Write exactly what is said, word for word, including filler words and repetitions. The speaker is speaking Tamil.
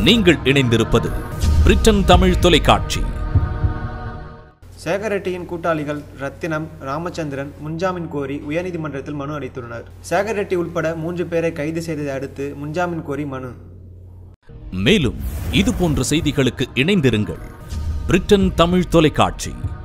நீங்கள் இணைந்திருப்பது பிரிட்டன் தமிழ் தொலைக்காட்சி. சேகர் ரெட்டியின் கூட்டாளிகள் ரத்தினம், ராமச்சந்திரன் முன்ஜாமீன் கோரி உயர்நீதிமன்றத்தில் மனு அளித்துள்ளனர். சேகர் ரெட்டி உட்பட மூன்று பேரை கைது செய்ததை அடுத்து முன்ஜாமீன் கோரி மனு. மேலும் இது போன்ற செய்திகளுக்கு இணைந்திருங்கள் பிரிட்டன் தமிழ் தொலைக்காட்சி.